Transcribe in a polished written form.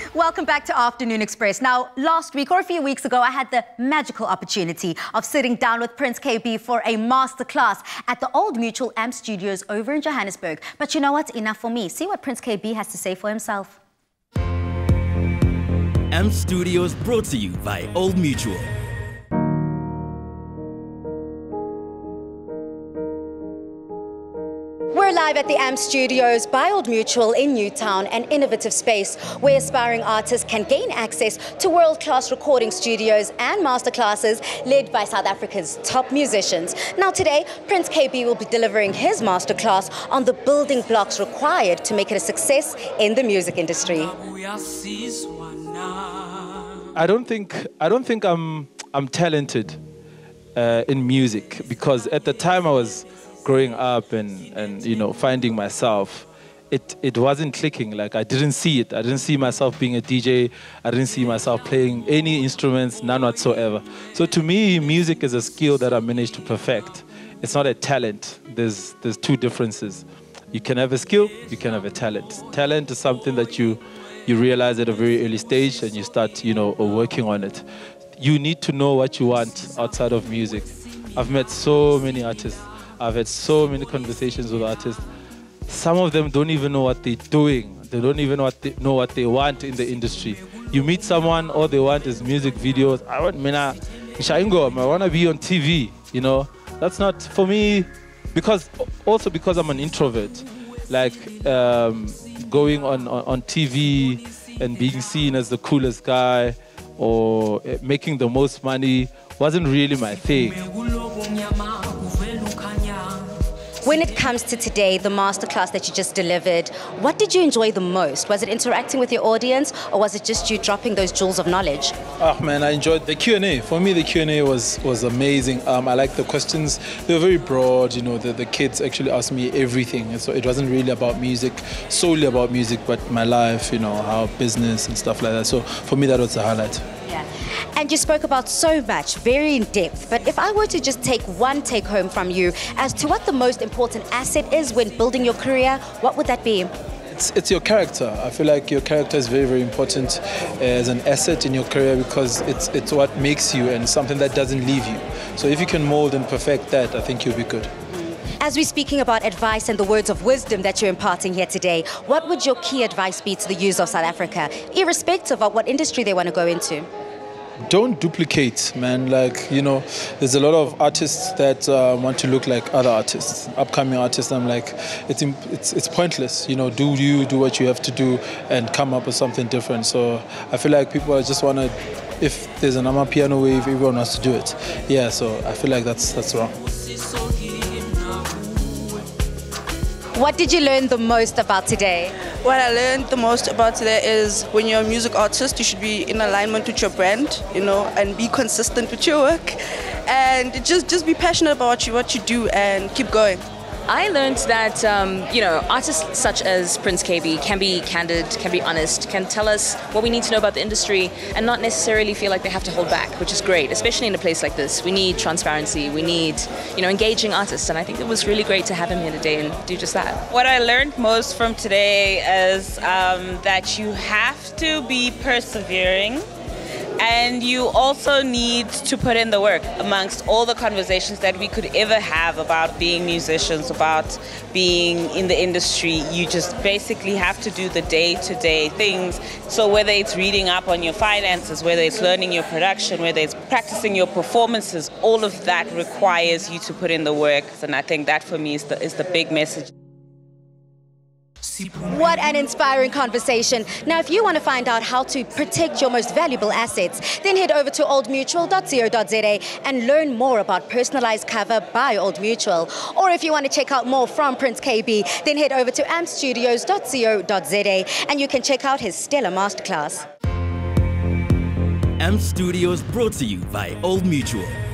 Welcome back to Afternoon Express. Now, last week or a few weeks ago, I had the magical opportunity of sitting down with Prince Kaybee for a masterclass at the Old Mutual AMP Studios over in Johannesburg. But you know what? Enough for me. See what Prince Kaybee has to say for himself. AMP Studios brought to you by Old Mutual. We're live at the AMP Studios by Old Mutual in Newtown, an innovative space where aspiring artists can gain access to world-class recording studios and masterclasses led by South Africa's top musicians. Now today, Prince Kaybee will be delivering his masterclass on the building blocks required to make it a success in the music industry. I don't think I'm talented in music, because at the time I was growing up and you know, finding myself, it wasn't clicking. Like, I didn't see it. I didn't see myself being a DJ. I didn't see myself playing any instruments, none whatsoever. So to me, music is a skill that I managed to perfect. It's not a talent. There's two differences. You can have a skill, you can have a talent. Talent is something that you realize at a very early stage and you start, you know, working on it. You need to know what you want outside of music. I've met so many artists. I've had so many conversations with artists. Some of them don't even know what they're doing. They don't even know what they want in the industry. You meet someone, all they want is music videos. I want to be on TV, you know. That's not for me, because I'm an introvert. Like going on TV and being seen as the coolest guy or making the most money wasn't really my thing. When it comes to today, the masterclass that you just delivered, what did you enjoy the most? Was it interacting with your audience, or was it just you dropping those jewels of knowledge? Oh man, I enjoyed the Q&A. For me, the Q&A was amazing. I liked the questions. They were very broad, you know, the kids actually asked me everything. So it wasn't really about music, solely about music, but my life, you know, how business and stuff like that. So for me, that was the highlight. Yeah. And you spoke about so much, very in depth, but if I were to just take one take home from you as to what the most important asset is when building your career, what would that be? It's your character. I feel like your character is very, very important as an asset in your career, because it's what makes you and something that doesn't leave you. So if you can mold and perfect that, I think you'll be good. As we're speaking about advice and the words of wisdom that you're imparting here today, what would your key advice be to the youth of South Africa, irrespective of what industry they want to go into? Don't duplicate, man. Like, you know, there's a lot of artists that want to look like other artists, upcoming artists. I'm like, it's pointless. You know, do what you have to do and come up with something different. So I feel like people just want to, if there's an amapiano wave, everyone wants to do it. Yeah, so I feel like that's wrong. What did you learn the most about today? What I learned the most about today is when you're a music artist, you should be in alignment with your brand, you know, and be consistent with your work. And just be passionate about what you do and keep going. I learned that, you know, artists such as Prince Kaybee can be candid, can be honest, can tell us what we need to know about the industry and not necessarily feel like they have to hold back, which is great, especially in a place like this. We need transparency, we need, you know, engaging artists, and I think it was really great to have him here today and do just that. What I learned most from today is that you have to be persevering. And you also need to put in the work amongst all the conversations that we could ever have about being musicians, about being in the industry. You just basically have to do the day-to-day things. So whether it's reading up on your finances, whether it's learning your production, whether it's practicing your performances, all of that requires you to put in the work. And I think that for me is the big message. What an inspiring conversation. Now, if you want to find out how to protect your most valuable assets, then head over to oldmutual.co.za and learn more about personalized cover by Old Mutual. Or if you want to check out more from Prince Kaybee, then head over to ampstudios.co.za and you can check out his stellar masterclass. AMP Studios brought to you by Old Mutual.